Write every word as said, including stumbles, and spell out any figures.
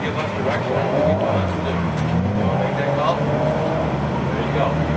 give us direction on what you want us to do. You want to make that call? There you go.